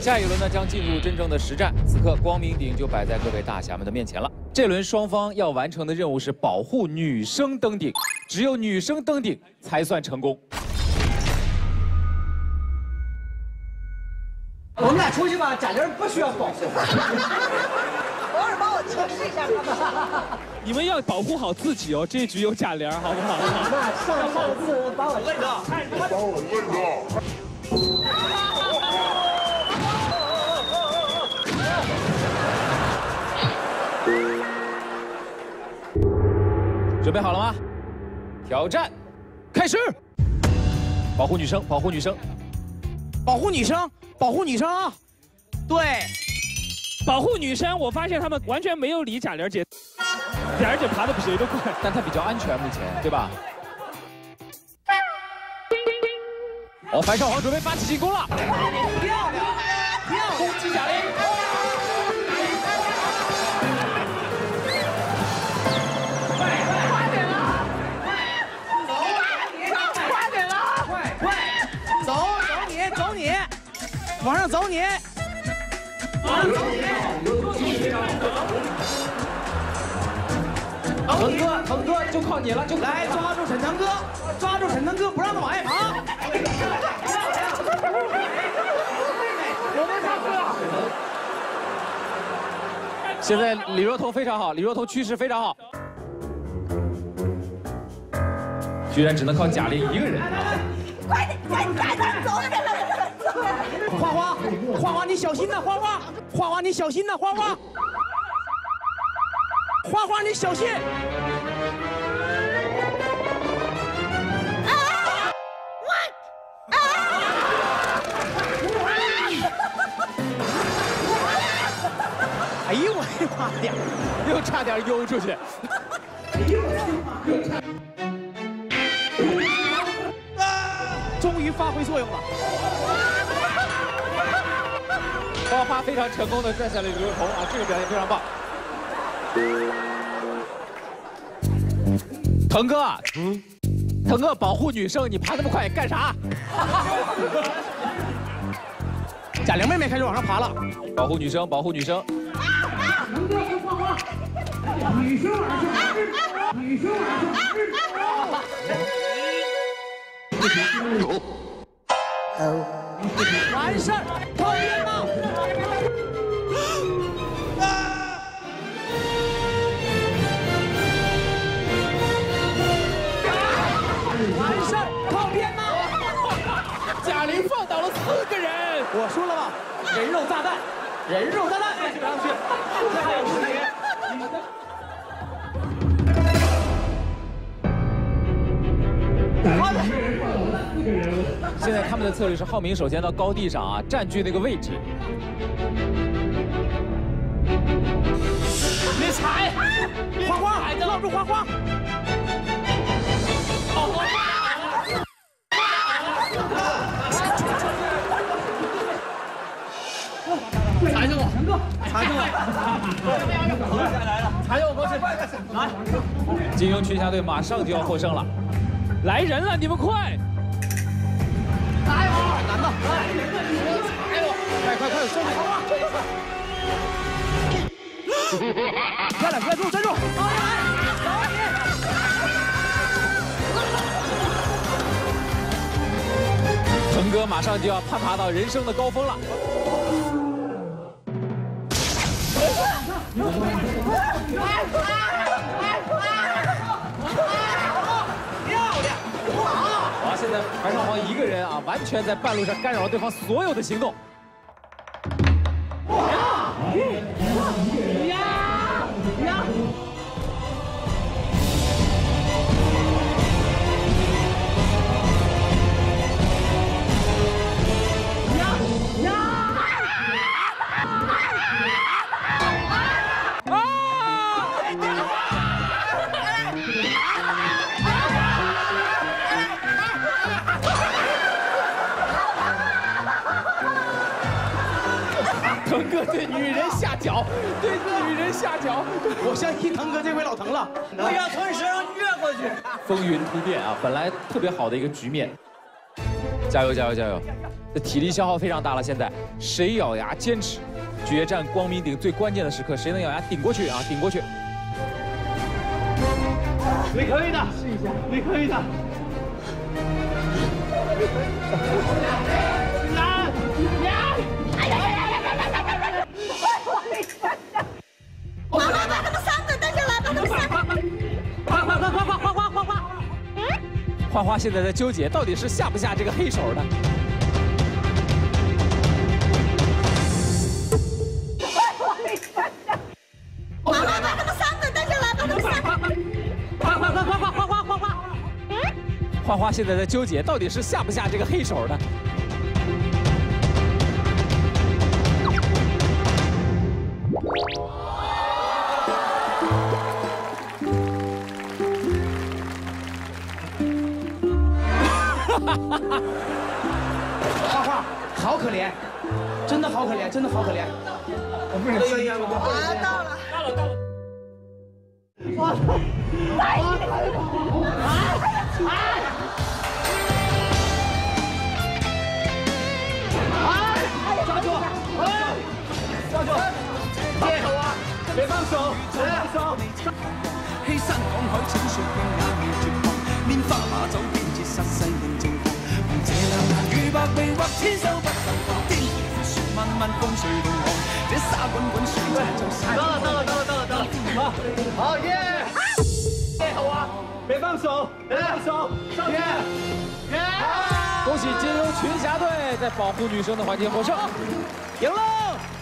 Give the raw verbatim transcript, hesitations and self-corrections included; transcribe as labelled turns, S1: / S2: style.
S1: 下一轮呢将进入真正的实战，此刻光明顶就摆在各位大侠们的面前了。这轮双方要完成的任务是保护女生登顶，只有女生登顶才算成功。
S2: 我们俩出去吧，贾玲不需要保护。
S3: 偶尔帮我测试一下他们。
S4: 你们要保护好自己哦，这一局有贾玲，好不好？
S2: 那上上次把我累着，
S5: 把我累着。
S1: 准备好了吗？挑战开始！保护女生，保护女生，
S2: 保护女生，保护女生啊！对，
S4: 保护女生。我发现他们完全没有理贾玲姐，贾玲姐爬的比谁都快，
S1: 但她比较安全，目前对吧？哦，樊少皇准备发起进攻了！漂
S2: 亮，漂亮！
S1: 攻击贾玲！
S2: 往上走你！往上走你！
S1: 腾哥，腾哥就靠你了，就
S2: 来抓住沈腾哥，抓住沈腾哥，不让他往外爬。
S1: 现在李若彤非常好，李若彤趋势非常好，居然只能靠贾玲一个人。
S3: 快点，快点，快走！
S2: 花花，花花，你小心呐！花花，花花，你小心呐！花花，花花，你小心！啊！我啊！哎呦我的妈呀！
S1: 又差点悠出去。
S2: 哎呦我的妈！终于发挥作用了。
S1: 花花非常成功的拽下了李若彤啊，这个表现非常棒。腾哥，嗯，腾哥保护女生，你爬那么快干啥？
S2: 贾玲妹妹开始往上爬了，
S1: 保护女生，保护女生。
S2: 腾哥跟花花，女生往上，女生往上。哦，完事儿，靠边吧。 完事儿，靠边吗？
S1: 贾玲放倒了四个人，
S2: 我说了吧，人肉炸弹，人肉炸弹，上去，这还有问题。好的。
S1: 现在他们的策略是浩明首先到高地上啊，占据那个位置。
S2: 别踩，花花，抱住花花。
S1: 踩着我，
S2: 陈哥，踩着我，
S1: 踩着我过去，来！金庸群侠队马上就要获胜了，
S4: 来人了，你们快！
S2: 哎呦，难的，哎呦，快快快，收住花花！漂亮，站住，站住！走你！
S1: 腾哥马上就要攀爬到人生的高峰了。 好，现在樊少皇一个人啊，完全在半路上干扰了对方所有的行动。腾哥对女人下脚，对女人下脚，
S2: 我相信腾哥这回老疼了，
S6: 我要从你身上越过去。
S1: 风云突变啊，本来特别好的一个局面， 加油加油加油！这体力消耗非常大了，现在谁咬牙坚持？决战光明顶最关键的时刻，谁能咬牙顶过去啊？顶过去！
S2: 你可以的，试一下，你可以的。来，呀！哎呀呀呀呀呀呀呀！
S3: 妈妈把他们三个带下来，把他们三个。
S2: 快快快快快快快快快！
S1: 花花现在在纠结，到底是下不下这个黑手呢？
S3: 妈妈把他们三个带下来，把他们三个。
S2: 快快快快快快快快快！
S1: 花花现在在纠结，到底是下不下这个黑手呢？
S2: 花花，好可怜，真的好可怜，真的好可怜。我不忍心。
S3: 啊，到了，到了，到了。
S2: 抓住！抓住！接好啊！别放手，别放手！
S6: 犧牲港海淺雪拼也未絕望，拈花把酒偏折失世仍正狂。憑這兩眼如白臂或千手不能防，天闊闊雪漫漫風隨浪浪，這沙滾滾水中就是
S2: 到了，到了，到了，到了，到了！好，好耶！接好啊！别放手，别放手！上去！耶！
S1: 恭喜金优群侠队在保护女生的环节获胜，赢了。